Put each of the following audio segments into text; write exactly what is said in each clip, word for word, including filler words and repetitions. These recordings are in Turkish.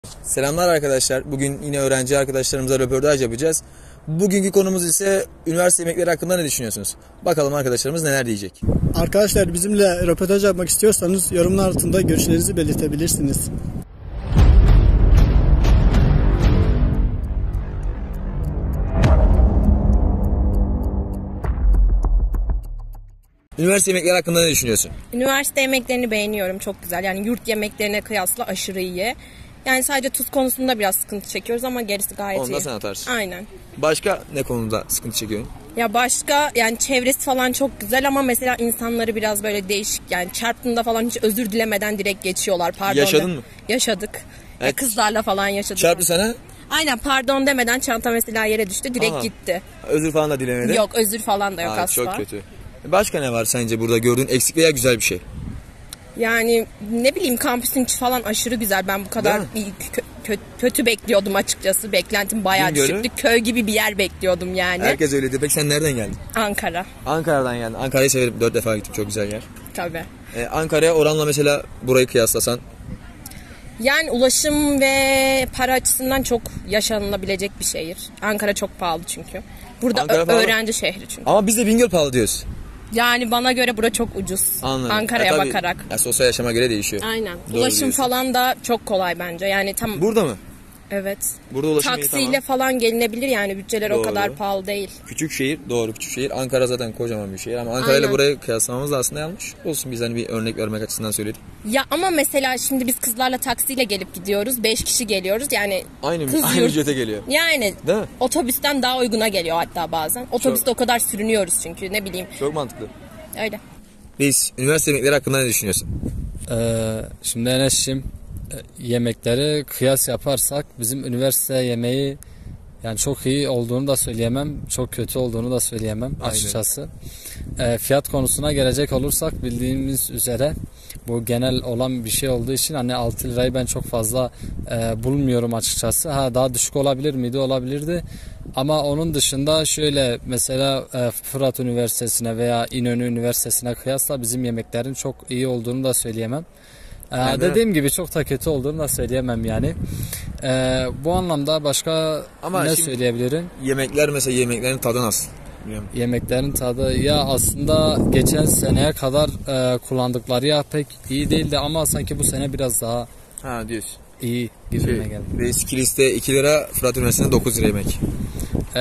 Selamlar arkadaşlar. Bugün yine öğrenci arkadaşlarımıza röportaj yapacağız. Bugünkü konumuz ise üniversite yemekleri hakkında ne düşünüyorsunuz? Bakalım arkadaşlarımız neler diyecek. Arkadaşlar bizimle röportaj yapmak istiyorsanız yorumlar altında görüşlerinizi belirtebilirsiniz. Üniversite yemekleri hakkında ne düşünüyorsun? Üniversite yemeklerini beğeniyorum, çok güzel. Yani yurt yemeklerine kıyasla aşırı iyi. Yani sadece tuz konusunda biraz sıkıntı çekiyoruz ama gerisi gayet Onu iyi. da sen atarsın. Aynen. Başka ne konuda sıkıntı çekiyorsun? Ya başka, yani çevresi falan çok güzel ama mesela insanları biraz böyle değişik, yani çarptığında falan hiç özür dilemeden direkt geçiyorlar. Pardon. Yaşadın de- mı? Yaşadık. Evet. Ya kızlarla falan yaşadık. Çarptı sana? Aynen, pardon demeden çanta mesela yere düştü, direkt Aha. gitti. Özür falan da dilemedi. Yok, özür falan da yok Aa, asla. çok kötü. Başka ne var sence burada gördüğün eksik veya güzel bir şey? Yani ne bileyim, kampüsün içi falan aşırı güzel. Ben bu kadar iyi, kö- kö- kötü bekliyordum açıkçası. Beklentim bayağı Bingöl'ü? düşüktü. Köy gibi bir yer bekliyordum yani. Herkes öyle diyor. Peki sen nereden geldin? Ankara Ankara'dan geldin. Ankara'yı severim. Dört defa gittim. Çok güzel yer. tabii. Ee, Ankara'ya oranla mesela burayı kıyaslasan. Yani ulaşım ve para açısından çok yaşanılabilecek bir şehir. Ankara çok pahalı çünkü. Burada Ankara ö- pahalı. öğrenci şehri çünkü. Ama biz de Bingöl pahalı diyoruz. Yani bana göre bura çok ucuz. Anladım. Ankara'ya E, tabii, bakarak. Ya, sosyal yaşama göre değişiyor. Aynen. Doğru Ulaşım diyorsun. falan da çok kolay bence. Yani tam Burada mı? evet. Burada ulaşım iyi, Taksiyle tamam. falan gelinebilir, yani bütçeler o Doğru. kadar pahalı değil. Küçük şehir, doğru küçük şehir. Ankara zaten kocaman bir şehir ama Ankara ile Aynen. burayı kıyaslamamız da aslında yanlış. Olsun, biz hani bir örnek vermek açısından söyledik. Ya ama mesela şimdi biz kızlarla taksiyle gelip gidiyoruz. Beş kişi geliyoruz. Yani Aynı kız aynı yurt- ücrete geliyor. Yani Değil mi? otobüsten daha uyguna geliyor hatta bazen. Otobüste o kadar sürünüyoruz çünkü, ne bileyim. Çok mantıklı. Öyle. Reis, üniversite yemekleri hakkında ne düşünüyorsun? Ee, şimdi Enes'cim, e, yemekleri kıyas yaparsak bizim üniversite yemeği yani çok iyi olduğunu da söyleyemem, çok kötü olduğunu da söyleyemem Aynen. açıkçası. Ee, fiyat konusuna gelecek olursak, bildiğimiz üzere bu genel olan bir şey olduğu için hani altı lirayı ben çok fazla e, bulmuyorum açıkçası. Ha, daha düşük olabilir miydi? Olabilirdi. Ama onun dışında şöyle mesela e, Fırat Üniversitesi'ne veya İnönü Üniversitesi'ne kıyasla bizim yemeklerin çok iyi olduğunu da söyleyemem. Ee, Yani dediğim gibi çok da kötü olduğunu da söyleyemem yani. Ee, bu anlamda başka Ama ne şimdi- söyleyebilirim? Yemekler mesela, yemeklerin tadı nasıl? Bilmiyorum. Yemeklerin tadı ya aslında geçen seneye kadar e, kullandıkları yağ pek iyi değildi ama sanki bu sene biraz daha Ha diyorsun. iyi gibime geldi. Reis Kilis'te iki lira, Fırat Üniversitesi'nde dokuz lira yemek. Ee,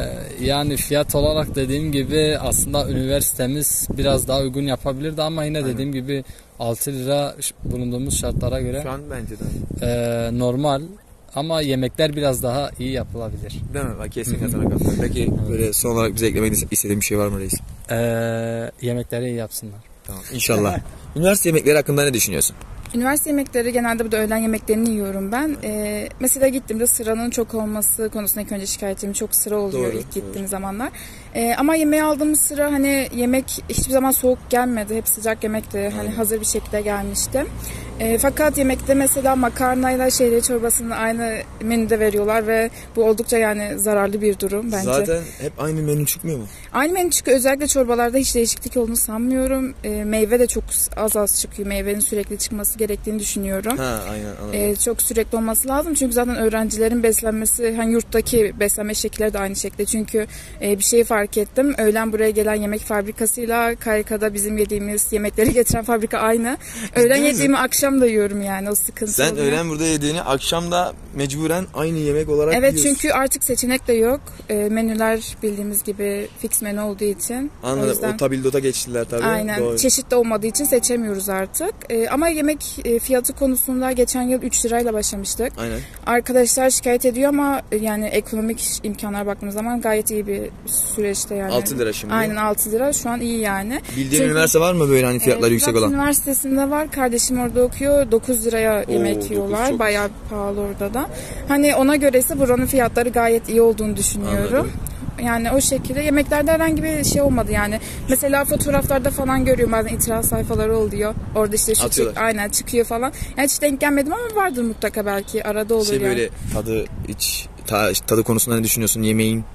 yani fiyat olarak dediğim gibi aslında üniversitemiz biraz daha uygun yapabilirdi ama yine dediğim gibi altı lira ş- bulunduğumuz şartlara göre Şu an bence de. e, normal ama yemekler biraz daha iyi yapılabilir. Değil mi? Bak, kesinlikle sana katılıyorum. Peki böyle son olarak bize eklemek istediğin bir şey var mı reis? Ee, yemekleri iyi yapsınlar. Tamam. İnşallah. Üniversite yemekleri hakkında ne düşünüyorsun? Üniversite yemekleri genelde burada öğlen yemeklerini yiyorum ben. Ee, mesela gittiğimde sıranın çok olması konusunda ilk önce şikayetim, çok sıra oluyor Doğru, ilk gittiğim doğru. zamanlar. Ee, ama yemeğe aldığımız sıra hani yemek hiçbir zaman soğuk gelmedi. Hep sıcak yemekti. Hani Aynen. hazır bir şekilde gelmişti. Ee, fakat yemekte mesela makarnayla şehriye çorbasını aynı menüde veriyorlar ve bu oldukça yani zararlı bir durum bence. Zaten hep aynı menü çıkmıyor mu? Aynı menü çıkıyor. Özellikle çorbalarda hiç değişiklik olduğunu sanmıyorum. Ee, meyve de çok az az çıkıyor. Meyvenin sürekli çıkması gerektiğini düşünüyorum. Ha, aynen, anladım. Ee, çok sürekli olması lazım. Çünkü zaten öğrencilerin beslenmesi, hani yurttaki beslenme şekilleri de aynı şekilde. Çünkü e, bir şeyi fark ettim. Öğlen buraya gelen yemek fabrikasıyla K Y K'da bizim yediğimiz yemekleri getiren fabrika aynı. Öğlen misin? yediğimi akşam da yiyorum yani. O sıkıntı Sen oluyor. öğlen burada yediğini akşam da mecburen aynı yemek olarak Evet, yiyorsun. çünkü artık seçenek de yok. E, menüler bildiğimiz gibi fix menü olduğu için. Anladım. O O, yüzden... tabildota geçtiler tabii. Aynen. Doğru. Çeşit de olmadığı için seçemiyoruz artık. Ee, ama yemek e, fiyatı konusunda geçen yıl üç lirayla başlamıştık. Aynen. Arkadaşlar şikayet ediyor ama e, yani ekonomik imkanlar baktığımız zaman gayet iyi bir süreçte yani. altı lira şimdi. Aynen, altı lira şu an iyi yani. Bildiğin Çünkü- üniversite var mı böyle hani fiyatları Ee, yüksek Fırat olan? Üniversitesi'nde var. Kardeşim orada okuyor. dokuz liraya yemek dokuz yiyorlar. çok. Bayağı pahalı orada da. Hani ona göre ise buranın fiyatları gayet iyi olduğunu düşünüyorum. Anladım. Yani o şekilde yemeklerde herhangi bir şey olmadı yani. Mesela fotoğraflarda falan görüyorum, bazen itiraz sayfaları oluyor. Orada işte şu Atıyorlar. çık, aynen çıkıyor falan. Yani hiç denk gelmedim ama vardır mutlaka, belki arada olur Şey yani. böyle tadı, iç, ta- tadı konusunda ne düşünüyorsun yemeğin?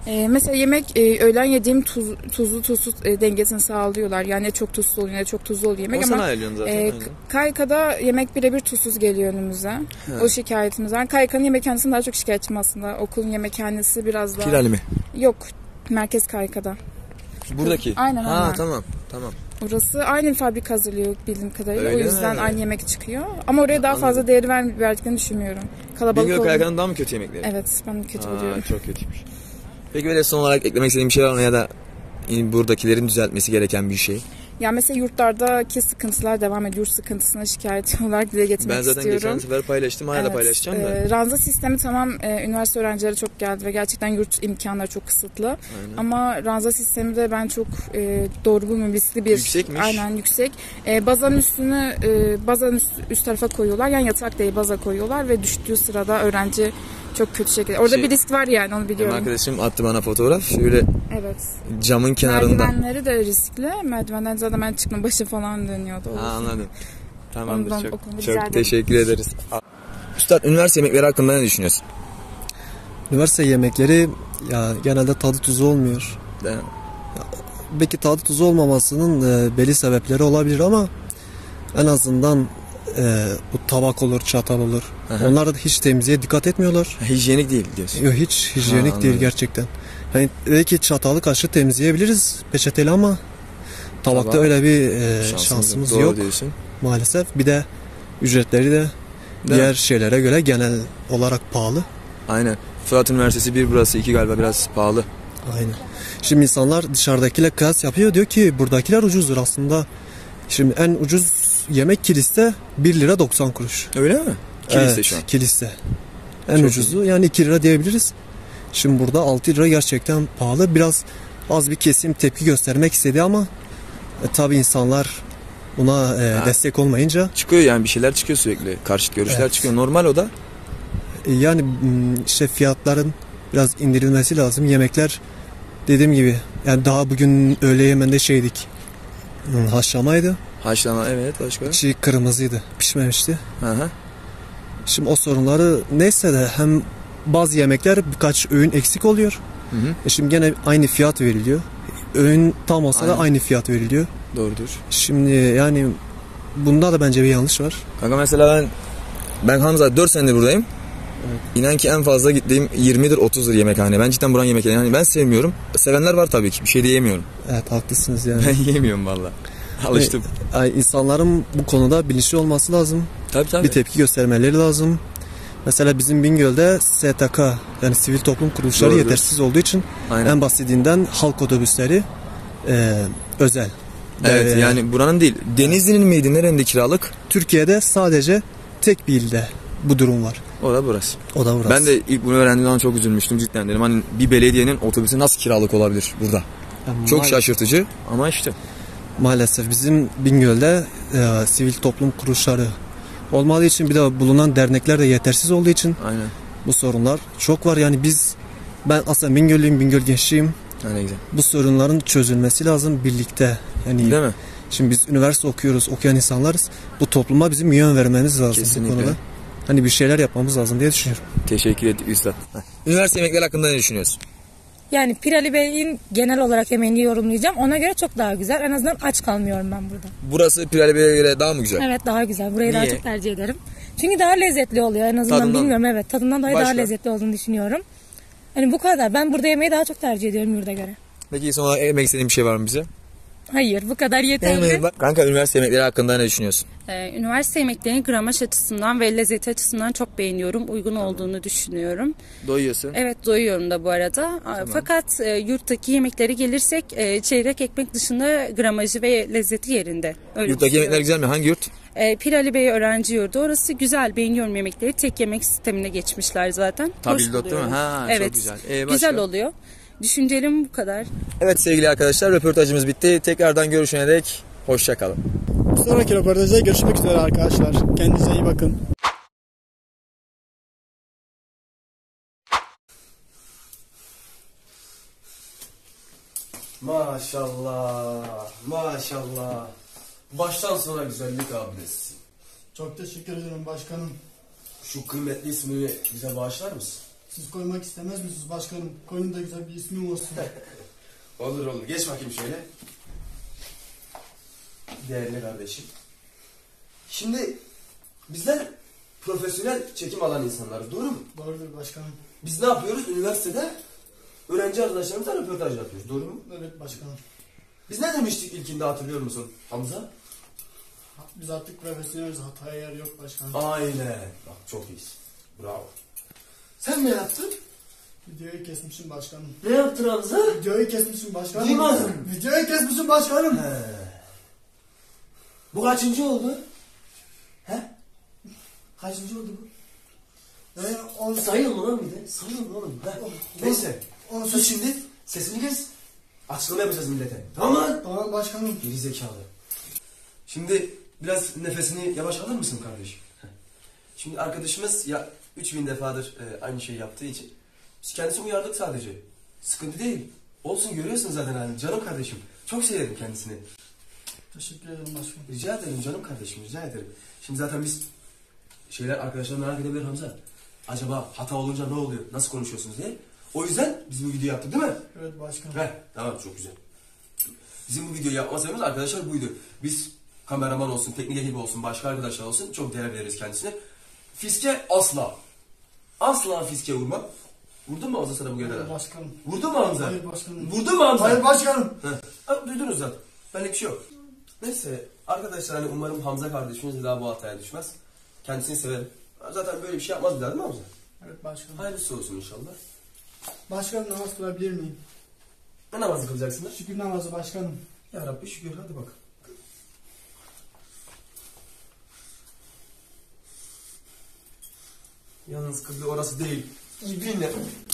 Ee, mesela yemek e, öğlen yediğim tuz, tuzlu tuzsuz e, dengesini sağlıyorlar. Yani ne çok tuzlu oluyor ne çok tuzlu oluyor yemek. O ama sana ayarlıyorsun zaten. e, Kayka'da yemek birebir tuzsuz geliyor önümüze. Evet. O şikayetimiz var. Kayka'nın yemekhanesinden daha çok şikayetçiyim aslında. Okulun yemekhanesi biraz daha... Pirali mi? Yok. Merkez Kayka'da. Buradaki. Aynen, ha, aynen. Tamam tamam. Orası aynı fabrika hazırlıyor bildiğim kadarıyla. Öyle o yüzden mi? aynı yemek çıkıyor. Ama oraya daha Anladım. fazla değer ver- verdiklerini düşünmüyorum. Kalabalık Bingöl olduğu- Kayka'nın daha mı kötü yemekleri? Evet, ben kötü Aa, buluyorum. çok kötüymüş. Peki böyle son olarak eklemek istediğim bir şey var mı ya da buradakilerin düzeltmesi gereken bir şey? Ya mesela yurtlardaki sıkıntılar devam ediyor. Yurt sıkıntısına şikayet olarak dile getirmek Ben zaten istiyorum. geçen sefer paylaştım, hala da paylaşacağım da. e, ranza sistemi tamam, e, üniversite öğrencileri çok geldi ve gerçekten yurt imkanları çok kısıtlı. Aynen. Ama ranza sistemi de ben çok e, doğru bulmuyorum. Riskli bir. Yüksekmiş. Aynen, yüksek. E, bazanın üstünü e, bazanın üst, üst tarafa koyuyorlar. Yani yatak değil, baza koyuyorlar ve düştüğü sırada öğrenci çok kötü şekilde. Orada Şey, bir risk var yani, onu Benim biliyorum. arkadaşım attı bana fotoğraf. Şöyle Evet. camın kenarında. Merdivenleri de riskli. Merdivenden zaten ben çıkma başı falan dönüyordu. Ha, anladım. Tamamdır. Ondan, çok o konuda çok rica ederim. teşekkür ederiz. Üstad, üniversite yemekleri hakkında ne düşünüyorsun? Üniversite yemekleri ya genelde tadı tuzu olmuyor. Değil mi? Belki tadı tuzu olmamasının e, belli sebepleri olabilir ama en azından e, bu tabak olur, çatal olur. Aha. Onlar da hiç temizliğe dikkat etmiyorlar. Hijyenik değil diyorsun. Yok, hiç hijyenik Ha, değil anladım. gerçekten. Hani belki çatalı kaşığı temizleyebiliriz peçeteli ama tabakta Tabak. öyle bir e, Şansımız şansımız Doğru yok diyorsun. maalesef. Bir de ücretleri de diğer mi? şeylere göre genel olarak pahalı. Aynen. Fırat Üniversitesi bir, burası iki galiba, biraz pahalı. Aynen. Şimdi insanlar dışarıdakiyle kıyas yapıyor, diyor ki buradakiler ucuzdur aslında. Şimdi en ucuz yemek kiliste bir lira doksan kuruş. Öyle mi? Kiliste Evet, şu an. kiliste. En Çok ucuzu yani iki lira diyebiliriz. Şimdi burada altı lira gerçekten pahalı. Biraz az bir kesim tepki göstermek istedi ama e, tabii insanlar buna e, Ha. destek olmayınca Çıkıyor yani, bir şeyler çıkıyor sürekli. Karşıt görüşler Evet. çıkıyor. Normal o da. e, yani m, işte fiyatların biraz indirilmesi lazım. Yemekler dediğim gibi yani daha bugün öğle yemeğinde şeydik. Hmm, haşlamaydı. Haşlama, evet, başka. İçi kırmızıydı. Pişmemişti. Hı hı. Şimdi o sorunları neyse de hem bazı yemekler birkaç öğün eksik oluyor. Hı hı. E şimdi gene aynı fiyat veriliyor. Öğün tam olsa da Aynen. aynı fiyat veriliyor. Doğrudur. Şimdi yani bunda da bence bir yanlış var. Kanka mesela ben ben Hamza dört senedir buradayım. İnan ki en fazla gittiğim yirmidir otuzdur yemekhane. Ben cidden buranın yemekhane. Yani ben sevmiyorum. Sevenler var tabii ki. Bir şey diyemiyorum. Evet, haklısınız yani. Ben yemiyorum valla. Alıştım. Yani insanların bu konuda bilinçli olması lazım. Tabii tabii. Bir tepki göstermeleri lazım. Mesela bizim Bingöl'de S T K yani sivil toplum kuruluşları Doğrudur. yetersiz olduğu için Aynen. en basitinden halk otobüsleri e, özel. Evet, E, yani buranın değil. Denizli'nin miydi? Nerenin kiralık? Türkiye'de sadece tek bir ilde bu durum var. O da burası. O da burası. Ben de ilk bunu öğrendiğim zaman çok üzülmüştüm cidden, dedim. Hani bir belediyenin otobüsü nasıl kiralık olabilir burada? Yani Çok maal- şaşırtıcı ama işte. Maalesef bizim Bingöl'de e, sivil toplum kuruluşları olmadığı için bir de bulunan dernekler de yetersiz olduğu için Aynen. bu sorunlar çok var. Yani biz ben aslında Bingöllüyüm, Bingöl gençliğim. Ha, ne güzel. Bu sorunların çözülmesi lazım birlikte. Yani Değil mi? şimdi biz üniversite okuyoruz, okuyan insanlarız. Bu topluma bizim yön vermemiz lazım Kesinlikle. bu konuda. Hani bir şeyler yapmamız lazım diye düşünüyorum. Teşekkür ettik Üstad. Üniversite yemekleri hakkında ne düşünüyorsun? Yani Pirali Bey'in genel olarak yemeğini yorumlayacağım. Ona göre çok daha güzel. En azından aç kalmıyorum ben burada. Burası Pirali Bey'e göre daha mı güzel? Evet, daha güzel. Burayı daha Niye? çok tercih ederim. Çünkü daha lezzetli oluyor. En azından Tadından. bilmiyorum. Evet, tadından dolayı Başka? daha lezzetli olduğunu düşünüyorum. Yani bu kadar. Ben burada yemeği daha çok tercih ediyorum yurda göre. Peki son olarak eklemek istediğin bir şey var mı bize? Hayır, bu kadar yeterli. Kanka üniversite yemekleri hakkında ne düşünüyorsun? Ee, üniversite yemeklerini gramaj açısından ve lezzeti açısından çok beğeniyorum. Uygun olduğunu düşünüyorum. Doyuyorsun. Evet, doyuyorum da bu arada. Fakat e, yurttaki yemeklere gelirsek e, çeyrek ekmek dışında gramajı ve lezzeti yerinde. Öyle Yurttaki düşünüyorum. yemekler güzel mi? Hangi yurt? E, Pirali Bey öğrenci yurdu. Orası güzel. Beğeniyorum yemekleri. Tek yemek sistemine geçmişler zaten. Tabildot Hoş değil mi? buluyorum. Ha, çok evet. güzel. Ee, başka? güzel oluyor. Düşüncelerim bu kadar. Evet sevgili arkadaşlar, röportajımız bitti. Tekrardan görüşene dek hoşça kalın. Bir sonraki röportajda görüşmek üzere arkadaşlar. Kendinize iyi bakın. Maşallah, maşallah. Baştan sona güzellik abidesi. Çok teşekkür ederim başkanım. Şu kıymetli ismini bize bağışlar mısın? Siz koymak istemez misiniz başkanım? Koyun da güzel bir ismim olsun. Olur olur. Geç bakayım şöyle. Değerli kardeşim. Şimdi bizler profesyonel çekim alan insanlarız. Doğru mu? Doğrudur başkanım. Biz ne yapıyoruz? Üniversitede öğrenci arkadaşlarımızla röportaj yapıyoruz. Doğru mu? Evet başkanım. Biz ne demiştik ilkinde, hatırlıyor musun Hamza? Biz artık profesyoneliz. Hataya yer yok başkanım. Aynen. Bak çok iyisin. Bravo. Sen ne yaptın? Videoyu kesmişim başkanım. Ne yaptın Hamza? Videoyu kesmişim başkanım. Duymadım. Videoyu kesmişim başkanım. He. Bu kaçıncı oldu? He? Kaçıncı oldu bu? Yani on... Sayın mı lan bir de? Sayın mı oğlum? He. Neyse. on- Sus şimdi. Sesini kes. Açıklama yapacağız millete. Tamam mı? Tamam başkanım. Geri zekalı. Şimdi biraz nefesini yavaş alır mısın kardeşim? Heh. Şimdi arkadaşımız ya üç bin defadır e, aynı şeyi yaptığı için biz kendisini uyardık sadece. Sıkıntı değil. Olsun, görüyorsun zaten hani. Canım kardeşim. Çok severim kendisini. Teşekkür ederim başkanım. Rica ederim canım kardeşim, rica ederim. Şimdi zaten biz şeyler, arkadaşlar merak edebilir Hamza. Acaba hata olunca ne oluyor? Nasıl konuşuyorsunuz diye. O yüzden biz bu videoyu yaptık değil mi? Evet başkanım. Heh, tamam, çok güzel. Bizim bu videoyu yapma sebebimiz arkadaşlar buydu. Biz kameraman olsun, teknik ekibi olsun, başka arkadaşlar olsun çok değer veririz kendisine. Fiske asla. Asla fiske vurma. Vurdun mu Hamza sana bu Hayır kadar? başkanım. Vurdun mu Hamza? Hayır başkanım. Vurdun mu Hamza? Hayır başkanım. Heh. Duydunuz zaten. Benlik bir şey yok. Neyse arkadaşlar, hani umarım Hamza kardeşimiz bir daha bu hataya düşmez. Kendisini severim. Zaten böyle bir şey yapmaz bir daha değil mi Hamza? Evet başkanım. Hayırlısı olsun inşallah. Başkanım namaz kılabilir miyim? Ne namazı kılacaksınız? Şükür namazı başkanım. Ya Rabbi şükür, hadi bak. Yalnız kıble orası değil. İbrinle.